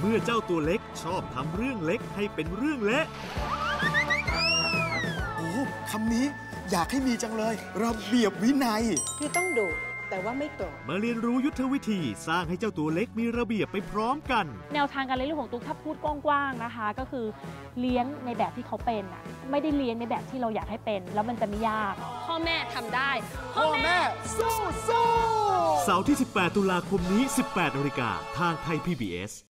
เมื่อเจ้าตัวเล็กชอบทำเรื่องเล็กให้เป็นเรื่องเละโอ้คำนี้อยากให้มีจังเลยระเบียบวินัยคือต้องดุแต่ว่าไม่โกรธมาเรียนรู้ยุทธวิธีสร้างให้เจ้าตัวเล็กมีระเบียบไปพร้อมกันแนวทางการเลี้ยงลูกของตุ๊กถ้าพูดกว้างๆนะคะก็คือเลี้ยงในแบบที่เขาเป็นไม่ได้เลี้ยงในแบบที่เราอยากให้เป็นแล้วมันจะไม่ยากพ่อแม่ทำได้พ่อแม่สู้เสาร์ที่18 ตุลาคมนี้ 18 นาฬิกาทางไทย PBS